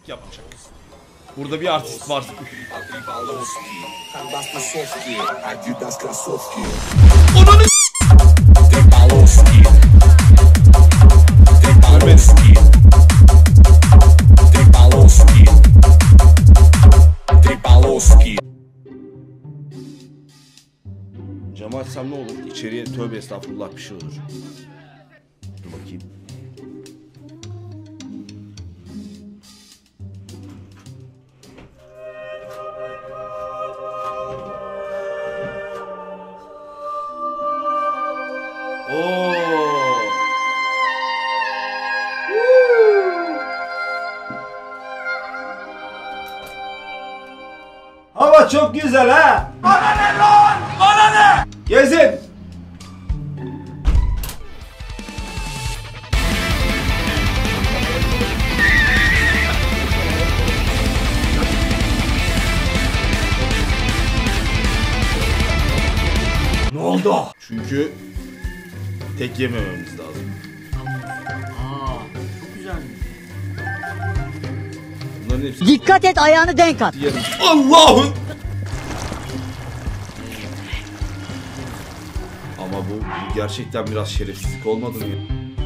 artistik yapmayacak. Burada bir artist var. Onanı camı açsam ne olur? İçeriye tövbe estağfurullah bir şey olur. Dur bakayım. Hava çok güzel ha. Bana ne lan? Bana ne? Gezin. Ne oldu? Çünkü tek yemememiz lazım. Çok güzel. Bunların hepsi... Dikkat et, ayağını denk at. Allah'ım! Ama bu gerçekten biraz şerefsizlik olmadı mı ya?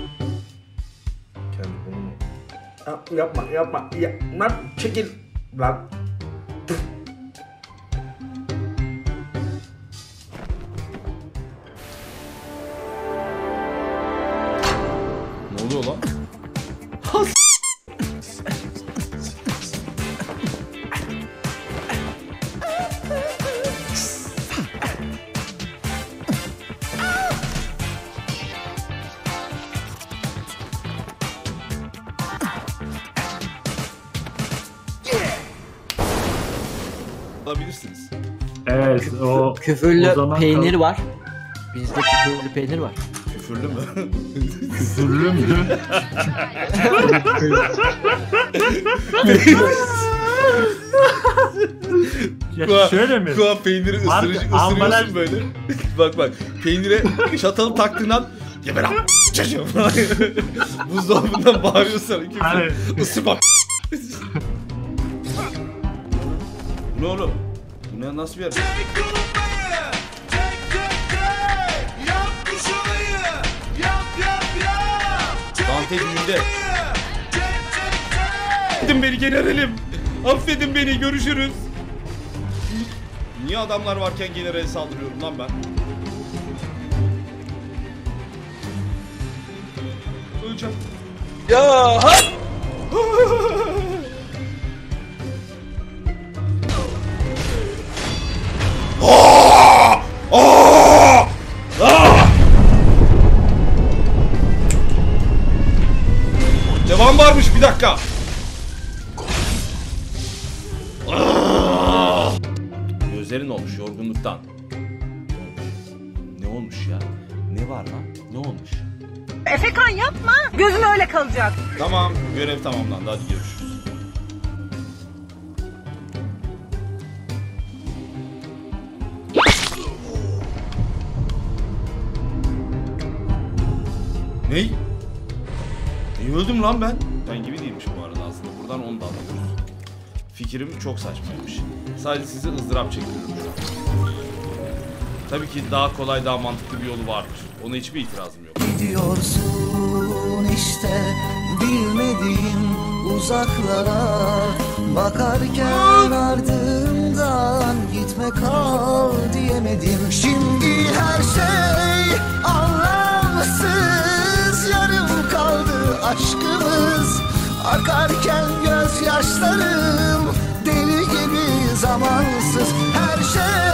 Yapma. Yapma. Çekil. Lan. Ne oluyor lan? Alabilirsiniz. Evet o Küfürlü zaman peynir var. Bizde küfürlü peynir var. Küfürlü mü? küfürlü mü? Ya şöyle mi? Kuan peyniri ısırıyorsun böyle. bak peynire çatalı taktığın an geber lan çocuğum. Buzdolabından bağırıyorsun sana. Hani... Isırma. Ne oğlum? Bu ne, nasıl bir yer? Dante düğünde. Affedin beni generalim. Affedin beni, görüşürüz. Niye adamlar varken generale saldırıyorum lan ben? Öleceğim. Ya devam varmış, bir dakika. Gözlerin olmuş yorgunluktan. Ne olmuş ya? Ne var lan? Ne olmuş? Efekan yapma. Gözün öyle kalacak. Tamam, görev tamamlandı. Hadi görüşürüz. Ney? Niye öldüm lan ben? Ben gibi değilmiş bu arada aslında. Buradan onu da anlıyoruz. Fikrim çok saçmaymış. Sadece size ızdırap çektiriyorum şu an. Tabii ki daha kolay, daha mantıklı bir yolu vardır. Ona hiçbir itirazım yok. Gidiyorsun işte bilmediğim uzaklara, bakarken ardından gitme kal diyemedim. Şimdi her şey anlamsız, yarım kaldı aşkımız. Akarken gözyaşlarım deli gibi zamansız, her şey